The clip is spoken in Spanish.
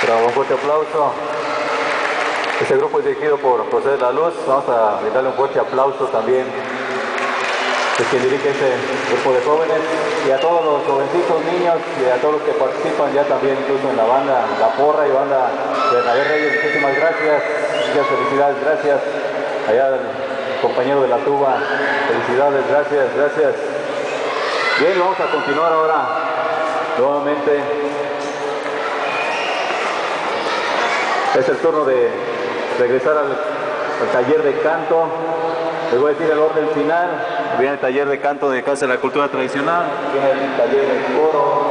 Bravo, un fuerte aplauso. Este grupo es dirigido por José de la Luz. Vamos a brindarle un fuerte aplauso también de quien dirige este grupo de jóvenes, y a todos los jovencitos, niños, y a todos los que participan ya también incluso en la banda La Porra y banda de Bernabé Reyes. Muchísimas gracias, muchas felicidades, gracias. Allá el compañero de la tuba, felicidades, gracias, gracias. Bien, vamos a continuar ahora nuevamente. Es el turno de regresar al taller de canto. Les voy a decir el orden final. Viene el taller de canto de Casa de la Cultura Tradicional, viene el taller de coro,